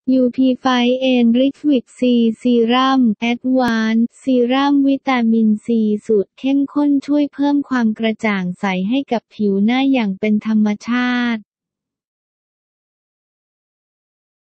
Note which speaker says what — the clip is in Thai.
Speaker 1: UT5N Liquid-C Serum Advanced ซีรั่มวิตามินซีสูตรเข้มข้นช่วยเพิ่มความกระจ่างใสให้กับผิวหน้าอย่างเป็นธรรมชาติ